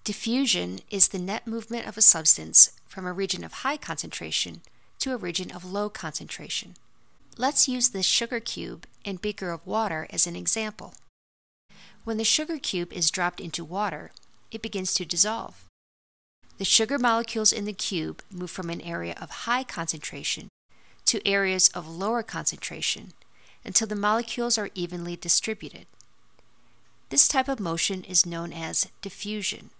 Diffusion is the net movement of a substance from a region of high concentration to a region of low concentration. Let's use this sugar cube and beaker of water as an example. When the sugar cube is dropped into water, it begins to dissolve. The sugar molecules in the cube move from an area of high concentration to areas of lower concentration until the molecules are evenly distributed. This type of motion is known as diffusion.